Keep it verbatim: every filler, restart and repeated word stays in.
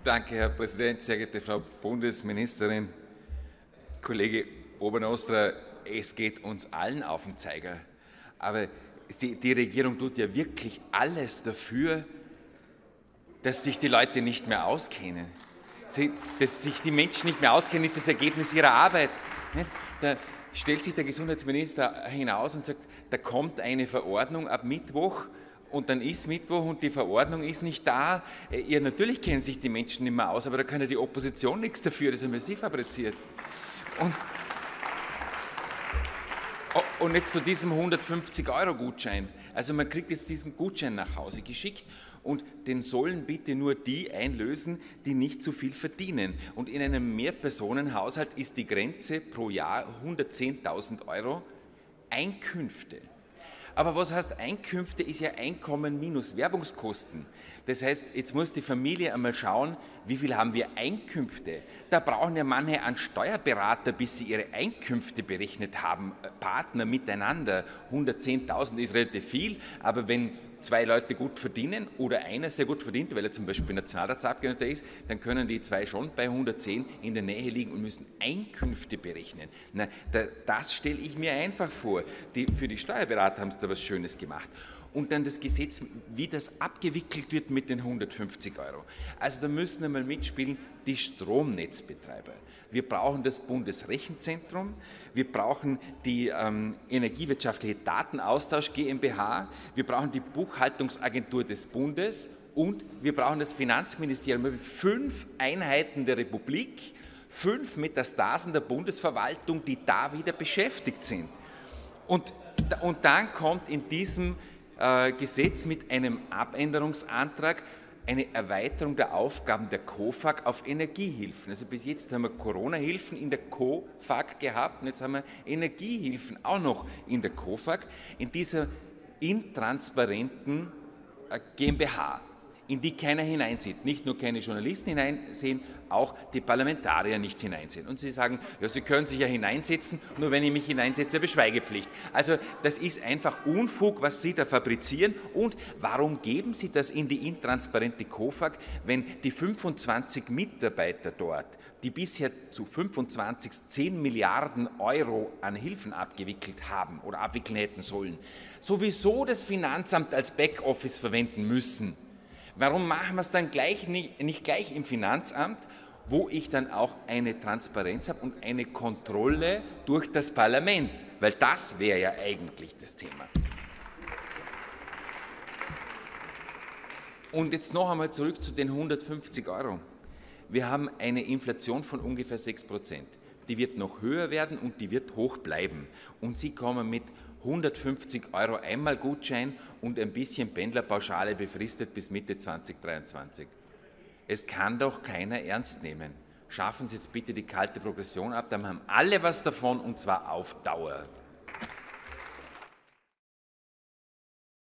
Danke, Herr Präsident, sehr geehrte Frau Bundesministerin. Kollege Obernostra, es geht uns allen auf den Zeiger. Aber die, die Regierung tut ja wirklich alles dafür, dass sich die Leute nicht mehr auskennen. Sie, dass sich die Menschen nicht mehr auskennen, ist das Ergebnis ihrer Arbeit. Da stellt sich der Gesundheitsminister hinaus und sagt, da kommt eine Verordnung ab Mittwoch und dann ist Mittwoch und die Verordnung ist nicht da. Ja, natürlich kennen sich die Menschen nicht mehr aus, aber da kann ja die Opposition nichts dafür, das haben wir sie fabriziert. Und, und jetzt zu diesem hundertfünfzig Euro Gutschein. Also man kriegt jetzt diesen Gutschein nach Hause geschickt und den sollen bitte nur die einlösen, die nicht zu viel verdienen. Und in einem Mehrpersonenhaushalt ist die Grenze pro Jahr hundertzehntausend Euro Einkünfte. Aber was heißt Einkünfte, ist ja Einkommen minus Werbungskosten. Das heißt, jetzt muss die Familie einmal schauen, wie viel haben wir Einkünfte. Da brauchen ja manche einen Steuerberater, bis sie ihre Einkünfte berechnet haben, Partner miteinander. hundertzehntausend ist relativ viel, aber wenn zwei Leute gut verdienen oder einer sehr gut verdient, weil er zum Beispiel Nationalratsabgeordneter ist, dann können die zwei schon bei hundertzehn in der Nähe liegen und müssen Einkünfte berechnen. Na, das stelle ich mir einfach vor. Die, für die Steuerberater haben sie da was Schönes gemacht. Und dann das Gesetz, wie das abgewickelt wird mit den hundertfünfzig Euro. Also da müssen einmal mitspielen die Stromnetzbetreiber. Wir brauchen das Bundesrechenzentrum, wir brauchen die ähm, Energiewirtschaftliche Datenaustausch GmbH, wir brauchen die Buchhaltungsagentur des Bundes und wir brauchen das Finanzministerium. Fünf Einheiten der Republik, fünf Metastasen der Bundesverwaltung, die da wieder beschäftigt sind. Und, und dann kommt in diesem äh, Gesetz mit einem Abänderungsantrag eine Erweiterung der Aufgaben der KOFAG auf Energiehilfen. Also bis jetzt haben wir Corona-Hilfen in der KOFAG gehabt und jetzt haben wir Energiehilfen auch noch in der KOFAG, in dieser intransparenten äh, GmbH, in die keiner hineinsieht. Nicht nur keine Journalisten hineinsehen, auch die Parlamentarier nicht hineinsehen. Und sie sagen, ja, sie können sich ja hineinsetzen, nur wenn ich mich hineinsetze, habe ich Schweigepflicht. Also das ist einfach Unfug, was Sie da fabrizieren. Und warum geben Sie das in die intransparente KOFAG, wenn die fünfundzwanzig Mitarbeiter dort, die bisher zu fünfundzwanzig zehn Milliarden Euro an Hilfen abgewickelt haben oder abwickeln hätten sollen, sowieso das Finanzamt als Backoffice verwenden müssen? Warum machen wir es dann gleich nicht, nicht gleich im Finanzamt, wo ich dann auch eine Transparenz habe und eine Kontrolle durch das Parlament? Weil das wäre ja eigentlich das Thema. Und jetzt noch einmal zurück zu den hundertfünfzig Euro. Wir haben eine Inflation von ungefähr sechs Prozent. Die wird noch höher werden und die wird hoch bleiben. Und Sie kommen mit hundertfünfzig Euro Einmalgutschein und ein bisschen Pendlerpauschale befristet bis Mitte zweitausenddreiundzwanzig. Es kann doch keiner ernst nehmen. Schaffen Sie jetzt bitte die kalte Progression ab, dann haben alle was davon und zwar auf Dauer.